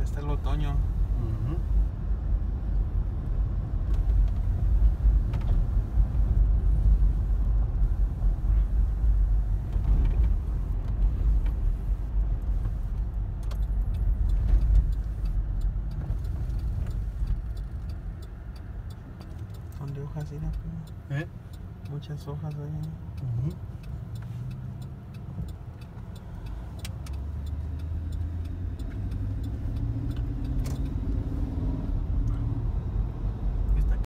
hasta el otoño. Son de hojas, ¿sí? ¿Eh? Muchas hojas ahí.